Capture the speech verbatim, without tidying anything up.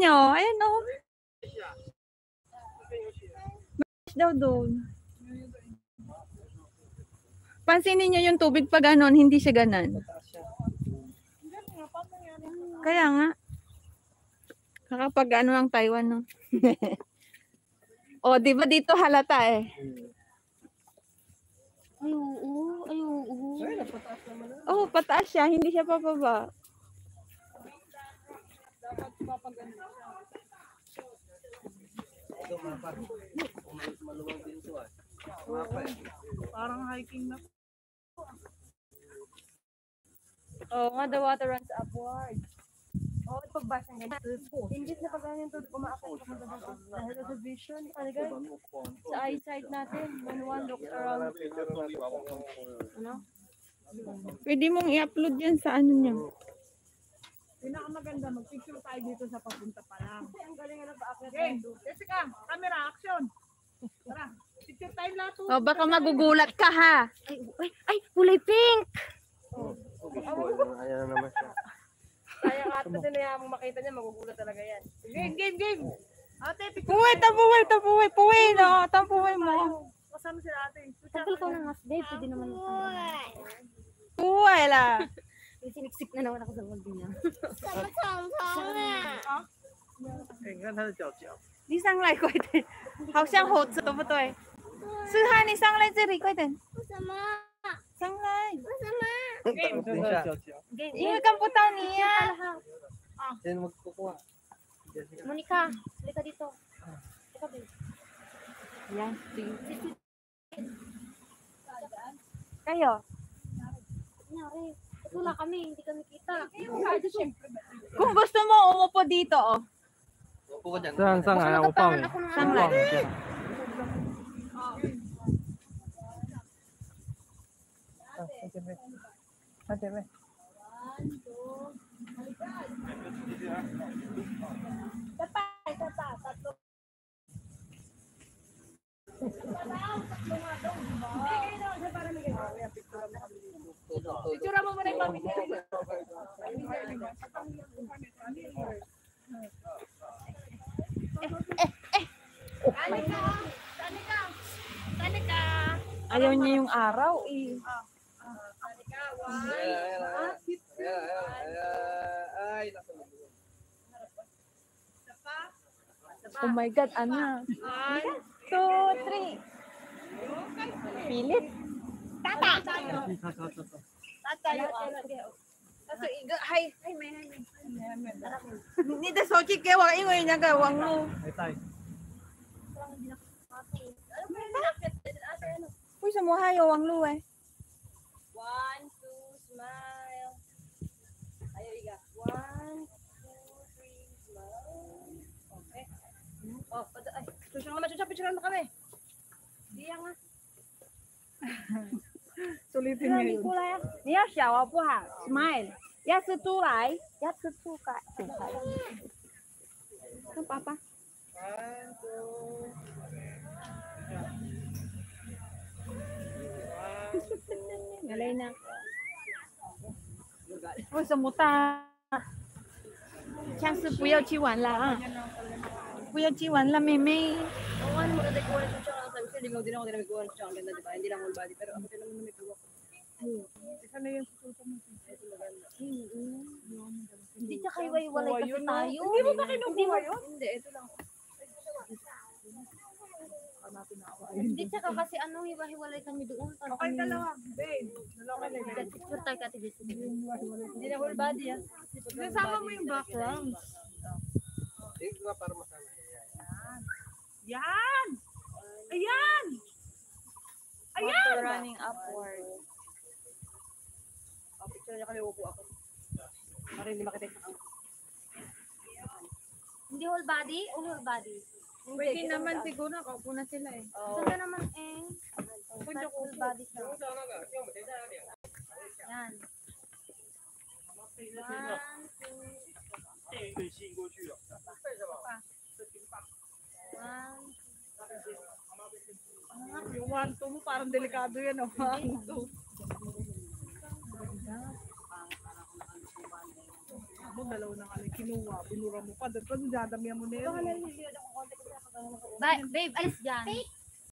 nyo. Ayan o. Oh. Mas daw doon. Pansinin nyo yung tubig pa ganon, hindi siya ganan. Kaya nga. Kakapag ano ng Taiwan, no? O, di ba dito halata eh? Ay, oo. Ay, oo. Oo, pataas siya. Hindi siya papaba. Dapat papagano siya. Ito, mapa. Maluwag din ito ah. Mapa eh. Parang hiking na. Oo nga, the water runs upward. Oo, oh, pagbasa nga. Hindi na pag ganyan ito, umaakot sa mga doon. Dahil sa vision, ano guys? Sa eyesight natin, when one looks around. Ano? Pwede mong i-upload yan sa ano niya. Pinakamaganda, mag-picture tayo dito sa papunta pa lang. Ang galing nga nag-aakit. Okay, Jessica, camera, action. Tara, picture tayo lahat. O, baka magugulat ka ha. Ay, ay, ay, kulay pink! Ayan na naman siya. Kaya nga, kasi na mo makita niya, magugulat talaga yan. Game, game, game. Ate, picture Puwi, tapuwi, tapuwi, puwi, no? Tapuwi mo. kasama sila ate. Tagal ko ng half day, pwede naman. Puwi la. Siniksik na naman ako sa mundo niya. 你看它的脚脚。 你上来快点，好像猴子对不对？是哈，你上来这里快点。 为什么？ 上来， 等一下，脚脚。 因为看不到你呀、 先magkukuha. Monica, halika dito. Halika dito. Yan. Kayo? Nangyari, wala kami, hindi kami kita. Kung gusto mo, umupo dito, oh. 上上来，我抱你。 上来。 看前面，看前面。 Picture mo muna yung mami niya. Tanika! Tanika! Tanika! Ayaw niya yung araw, eh. Tanika, why? Ay, Oh my God, Ana. One, Two, three. Pilit. tata! Tata yung Kaso, hi, hi, may, hi, may. 你的手机给我，因为那个网络。为什么还有网络哎？ One, two, smile. Ayo, Iga. One, two, three, smile. Okay. Oh, pada, ay, picture naman, picture, picture naman kami. Diyan nga. Sulitin niya yun. 你要小哦，不好，smile，牙齿出来，牙齿出来，出来。看爸爸。 Galing na. 为什么大？下次不要去玩了啊！不要去玩了，妹妹。 Oo, ano maganda ko wala siya ang sabi ko, hindi mo din ako din nag-kuha siya ang ganda, di ba? Hindi lang whole body, pero ako din naman may kuha. Isa na yung susutan mo. Ito maganda. Hindi siya kayo walay kasi tayo. Hindi mo ba kinukuha yun? Hindi, ito lang. Hindi siya kasi ano, hiwa-hiwalay kami doon. Okay, dalawa. Babe, dalawa ka na. Picture tayo kati dito. Hindi na whole body ah. Kasama mo yung background. Ito nga para masama. Yan! Ayan! Ayan! Water running upward. Oh, picture niya kami, upo ako. Para hindi makita yung hindi whole body o whole body? Pwede naman siguro, nakaupo na sila eh. Oh. Ganda naman eh. Pwede whole body siya. Yan. One, Ah, yung one, two mo, parang delikado yan. Oh. One, two. Mo, dalaw na kali. kinuha, binura mo pa. Doon ko, dadamihan mo na yun. Baka naliliod ako konti kasi ako ganun ako. Ba- babe, alis dyan.